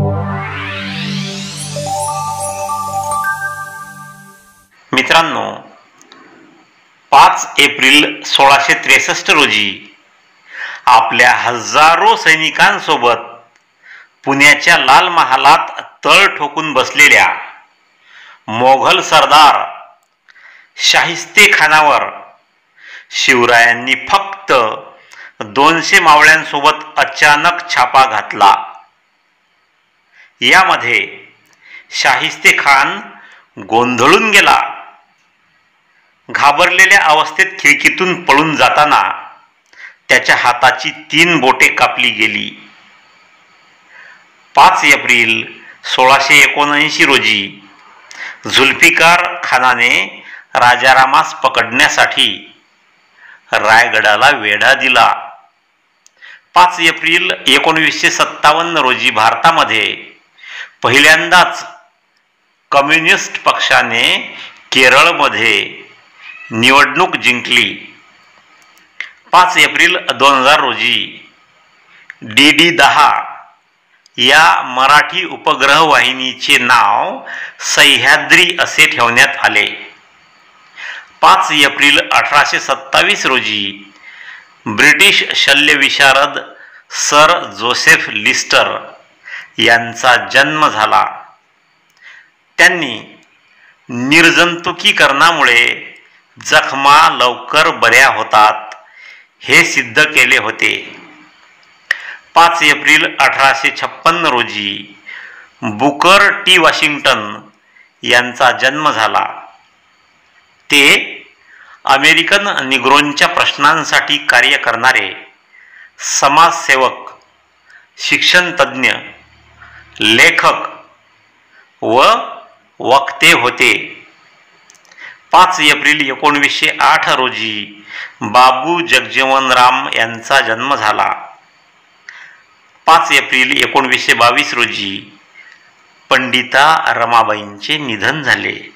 मित्रांनो, 5 एप्रिल 1663 रोजी आपल्या हजारो सैनिकांसोबत पुण्याच्या लाल महालात तळ ठोकून बसलेल्या मोघल सरदार शाहिस्ते खानावर शिवरायांनी फक्त 200 मावळ्यांसोबत अचानक छापा घातला। यामध्ये शाहिस्ते खान गोंधळून गेला। घाबरलेल्या अवस्थेत खिडकीतून पळून जाताना त्याच्या हाताची 3 बोटे कापली गेली। 5 एप्रिल 1679 रोजी जुल्फिकार खानाने राजारामास पकडण्यासाठी रायगडाला वेढा दिला। 5 एप्रिल 1957 रोजी भारतामध्ये पहिल्यांदाच कम्युनिस्ट पक्षाने केरळमध्ये निवडणूक जिंकली। 5 एप्रिल 2000 रोजी DD-10 या मराठी उपग्रह वाहिनीचे नाव सह्याद्री असे ठेवण्यात आले। 5 एप्रिल 1827 रोजी ब्रिटिश शल्यविशारद सर जोसेफ लिस्टर यांचा जन्म झाला। त्यांनी निर्जंतुकीकरणामुळे जखमा लवकर बऱ्या होतात हे सिद्ध केले होते। 5 एप्रिल 1856 रोजी बुकर टी वॉशिंग्टन यांचा जन्म झाला। ते अमेरिकन निग्रोंच्या प्रश्नांसाठी कार्य करणारे समाजसेवक, शिक्षणतज्ञ, लेखक व वक्ते होते। 5 एप्रिल 1908 रोजी बाबू जगजीवनराम यांचा जन्म झाला। 5 एप्रिल 1922 रोजी पंडिता रमाबाईंचे निधन झाले।